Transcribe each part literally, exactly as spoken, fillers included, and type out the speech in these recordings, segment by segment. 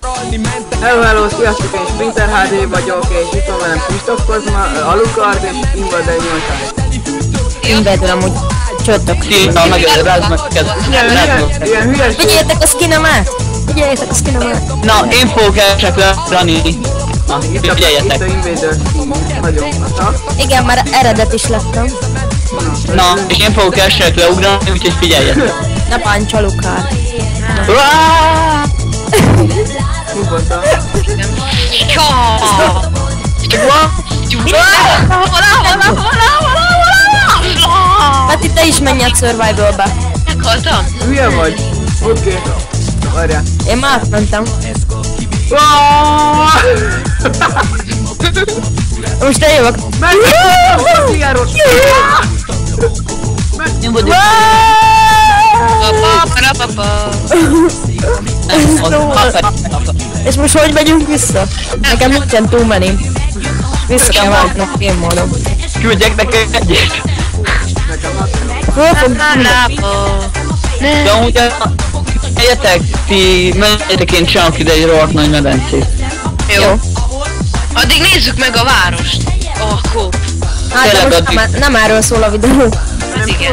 Hello, hello, sziasztok, én Sprinter há dé vagyok, és itt van velem Kristóf Kozma, Alucard és Invader nyolcvan. Invader amúgy csöttök. Szépen meg rázd meg kezd. Ilyen hülyes. Figyeljetek a skinemet! Figyeljetek a skinemet! Na, én fogok elcseklani. Na, figyeljetek. Itt a Invader skin, nagyon hatak. Igen, már eredet is lettem. Na, és én fogok elsőnek leugrani, úgyhogy figyeljetek. Ne bánts Alucard. Nyugodtan. Peti, te is menj át Survival-be. Meghaltam? Hülye vagy? Oké. Várjál. Én már átmentem. Most eljövök. Én vagyok. És most hogy megyünk vissza? Nekem nincsen túl many. Vissza kell váltnak game módon. Küldjek nekem egyet. Hol fog De amúgy egyetek, ti menjetek, én csinálok ide egy rohadt nagy medencét. Jó. Addig nézzük meg a várost. Ó, oh, kóp. Hát de most nem, nem erről szól a videó. Hát igen.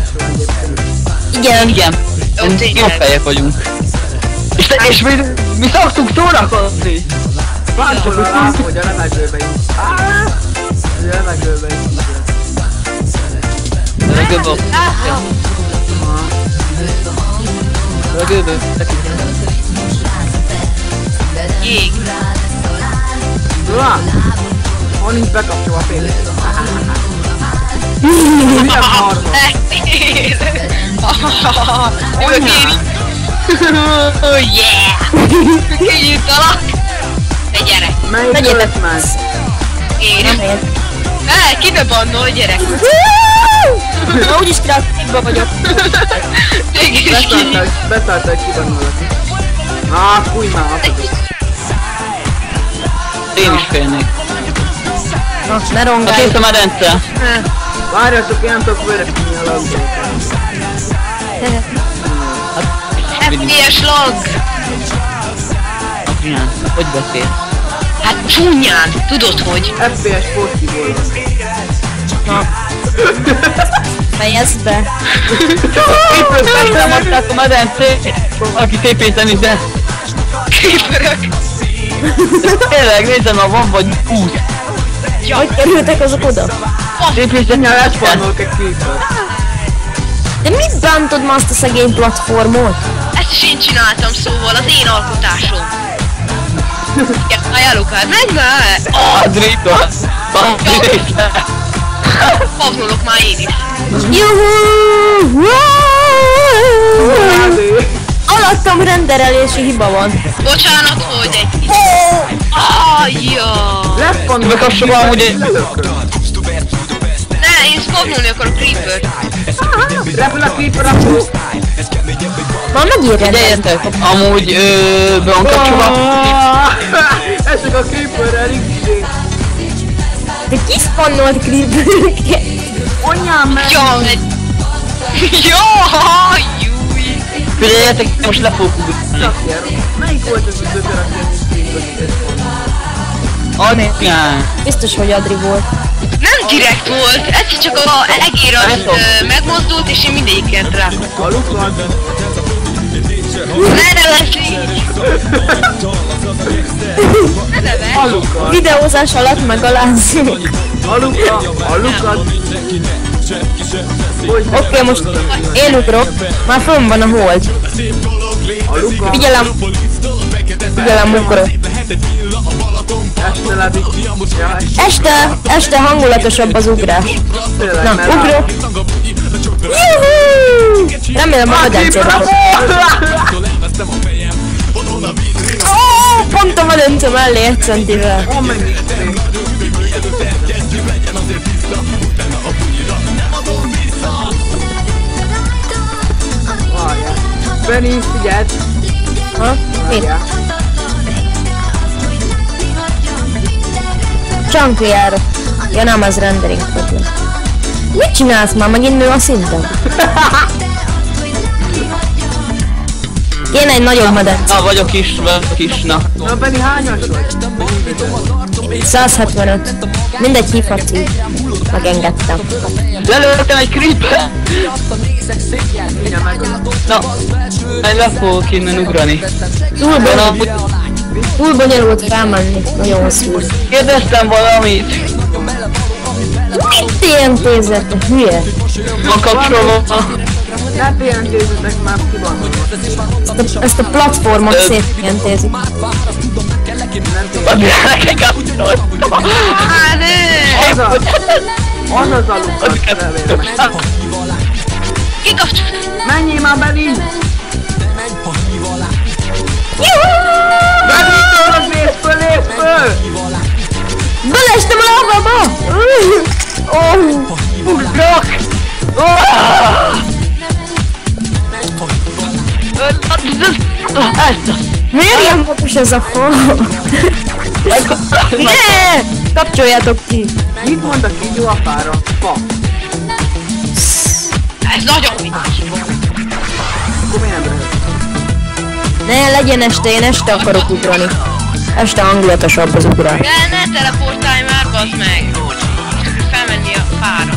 Igen. Igen. Jó fejek vagyunk. És, te, és mi, mi szoktunk szórakozni. Várjál rá, hogy a levegőbe is. A levegőbe is. Levegőbe. Levegőbe. Jég. Lá! Ha nincs bekapcsolva a félét. Milyen marha? Jövök én is. Oh yeah! Kinyítalak! Ne gyere! Melyik ölt meg? Én? Ne, kibe bannol, gyerek! Na úgyis kreatívba vagyok. Mégis ki! Beszállta egy kibannolat. Á, fúj már, akadok. Én is félnék. Na, ne A rongálj. kész a medence. Várjatok, én nem tudok verekedni a labdót. ef pé es lag! Milyen? Hogy beszél? Hát csúnyán! Tudod hogy? ef pé es portiból. Na. Fejezd be. Éppen megtámadták a medencét, aki tépéten ide. Creeperök! Tényleg, nézzem, ha van vagy húsz. Hogy kerültek azok oda? Tépéten Nyilván elspannolok egy creeper. De mit bántod ma azt a szegény platformot? Ezt is én csináltam, szóval az én alkotásom. Jaj, Alucard, menj már! Ah, Drita! Drita! Pavnolok már én is. Juhú! há dé. Alattam renderelési hiba van. Bocsánat, hogy egy kicsit. Ajjaj! Lespannolok. Bekapcsolva amúgy egy... Ne, én spawnolni akarok creepert. Repül a creeper, apó. Már megírja. Figyeljetek, amúgy ö, be van kapcsolva. Ezek a creeper elég. De ki spannolt creepereket? Anyám meg. Jaj! Jaj! Júj! Figyeljetek, most le fogok ugrani. Melyik volt ez az öter, aki ezt Anyám! Biztos, hogy Adri volt. Nem direkt volt, egyszer csak a egér az ö, megmozdult és én mindegyiket rákaptam. Alucard. Ne nevezz így! Ne nevezz! Alucard. Videózás alatt megalázzuk. Alucard. Alucard. Oké, okay, most én ugrok. Már fönn van a hold. Alucard. Figyelem. Figyelem, ugrok. Este ledik. Ja, Este, este hangulatosabb az ugrás. tényleg, Na, mert ugrok. Juhú! Remélem a medencére fog. Ó, pont a medence mellé egy centivel. Ó, mennyi szép. Várjál. Benny, figyeld. Ha? Mit? Várjál. Chunky járok. Ja nem, az rendering problem. Mit csinálsz már? Megint nő a szinten? Kéne egy nagyobb medence. Na, vagyok is, vagyok is, na. Na, Benni, hányas vagy? száz hetvenöt. Mindegy, hívhatsz így. Megengedtem. Lelőttem egy creeper! Mindjárt meg. Na, majd le fogok innen ugrani. Túl De bonyolult, amúgy túl bonyolult felmenni. Nagyon hosszú. kérdeztem valamit. Mit té en té-zett, te hülye? Van kapcsolva. Ne té en té-zetek már ki van. Ezt a, ezt a platformot szét té en té-zik. Vagy nekem kapcsoltam. Hát ne! Az az, az az aludtak felvér. Kikapcsolt! Menjél már, Benni! Benni, tőled lép föl, lép föl! Belestem a lábába! Oh. Ugrok! Miért ilyen magas ez a fa? Ne! Kapcsoljátok ki! Mit mond a kígyó a fára? Fa. Ez nagyon vicces. Akkor miért nem lehet? Ne, legyen este, én este akarok ugrani. Este hangulatosabb az ugrás. De ne teleportálj már, bazd meg! Felmenni a fára.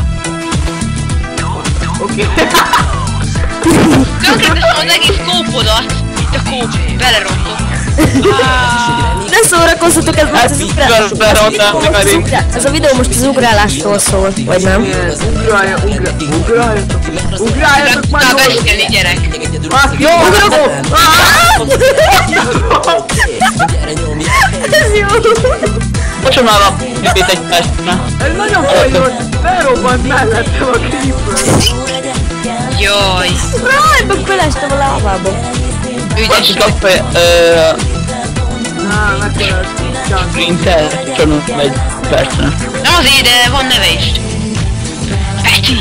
Oké. Tönkreteszem az egész kópodat. Itt a kóp. Belerontok. Ne szórakozzatok, ez most az ugrálás. Ez a videó most az ugrálásról szól, vagy nem? Igen, ugrálja, ugrálja, ugráljatok, ugráljatok már Na, jól! beszélni, gyerek. Jó, ugrok! Ez jó! Most már a pipét egy percre. Ez nagyon fajos, felrobbant mellettem a creeper. Jaj. Ráj, meg belestem a lábába. Ügyes vagy. Kap ö... Na, mekkora chance. Sprinter, csonok egy percre. Nem azért, de van neve is. Peti.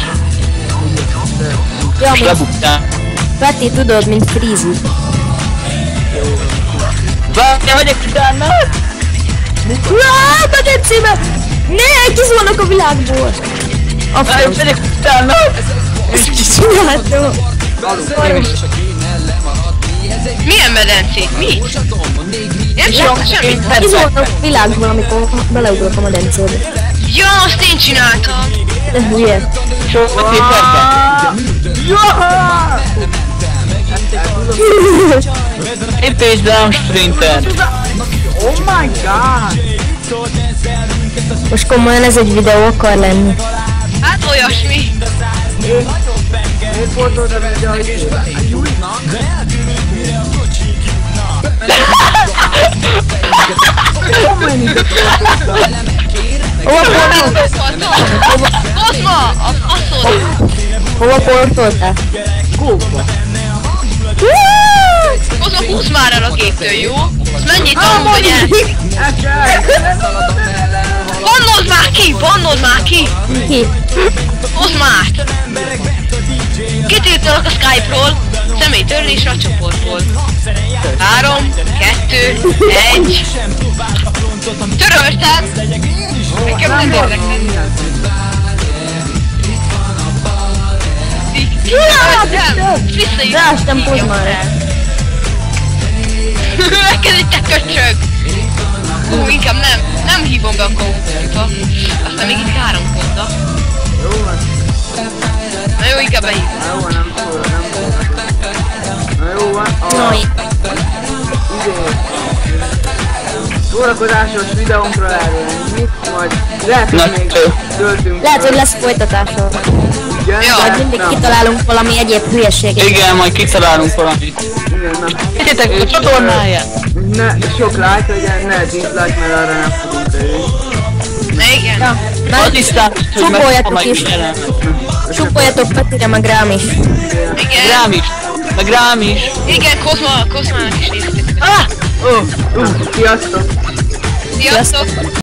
Ja, Most mint lebuktál. Peti, tudod, mint Freezy. Várjál, megyek utána! Ráj, medencébe! Ne, kizolnak a világból! A Várjál, franc. megyek utána! Ezt csináltam. Milyen medencét? Mi? Nem csinálta semmit. Kizolnak a világból, amikor beleugrok a medencébe. Ja, azt én csináltam. De hülye. Sokat éperke. Jaha! Építsd le a sprinter. Oh my god! Most komolyan ez egy videó akar lenni. Hát olyasmi. Miért volt oda videó, hogy Hova portoltál? Kozma! A faszod! Hova portoltál? kópa? Kozma, húzz már el a géptől, jó? Azt mennyit tanul, hogy el... Bannod már ki! Bannod már ki! Ki? Hozd már! Kitiltalak a Skype-ról, személytörlésre a csoportból. Három, kettő, egy... Töröltem! Nekem nem érdekel. Töröltem! Visszaírom. Ráestem Kozmára. Neked egy te köcsög! Hú, inkább nem, nem hívom be a kópba. Aztán még itt három ponta. Jó van. Na jó, inkább behívom. Na jó van, nem szól, nem szól. Na jó van. A Jaj. izé. Szórakozásos videónkra elérni, majd lehet, hogy még töltünk. Lehet, hogy lesz folytatása. Igen, Jó. Vagy de- mindig na, kitalálunk valami egyéb hülyeséget. Igen, majd kitalálunk valamit. Igen, na. Tegyetek a csatornáját! Ne, sok like legyen, ne dislike, mert arra nem fogunk elérni. Na igen. Ja, Az meg is számít, hogy Csupoljatok megkapom is. egy jelenet. Suppoljatok Petire, meg rám is. Igen. Rám is! Meg rám is! Igen, Kozma, Kozmának is néztek. Ah! Ó, uh, sziasztok! Sziasztok!